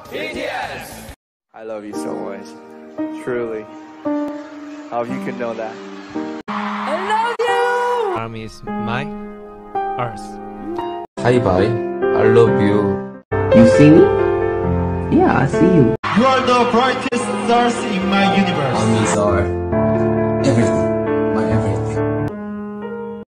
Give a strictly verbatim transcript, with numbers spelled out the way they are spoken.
B T S! I love you so much. Truly. How you can know that. I love you! ARMY is my Earth. Hi bye, I love you. You see me? Yeah, I see you. You are the brightest stars in my universe. ARMYs are everything.